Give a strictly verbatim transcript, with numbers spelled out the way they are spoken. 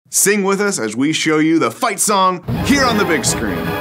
Sing with us as we show you the fight song here on the big screen.